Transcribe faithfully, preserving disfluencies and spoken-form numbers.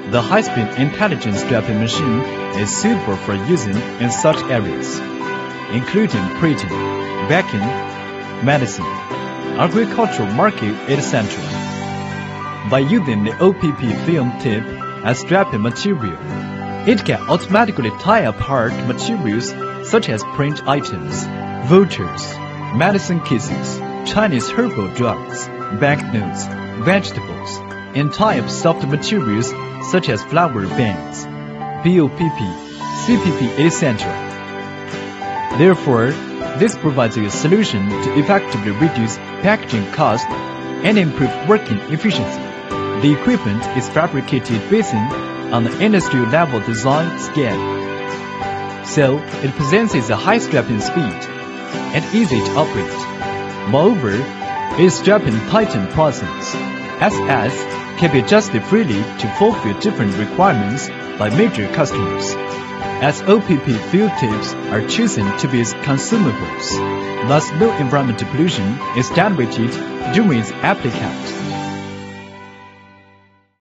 The high-speed intelligent strapping machine is suitable for using in such areas, including printing, baking, medicine, agricultural market, et cetera. By using the O P P film tip as strapping material, it can automatically tie apart materials such as print items, vouchers, medicine cases, Chinese herbal drugs, banknotes, vegetables, and tie up soft materials such as flower bands, B O P P, C P P, et cetera. Therefore, this provides a solution to effectively reduce packaging cost and improve working efficiency. The equipment is fabricated based on the industrial-level design scale, so it possesses a high strapping speed and easy to operate. Moreover, its strapping tighten process, S S, can be adjusted freely to fulfill different requirements by major customers, as O P P field tips are chosen to be its consumables. Thus, no environmental pollution is generated during its application.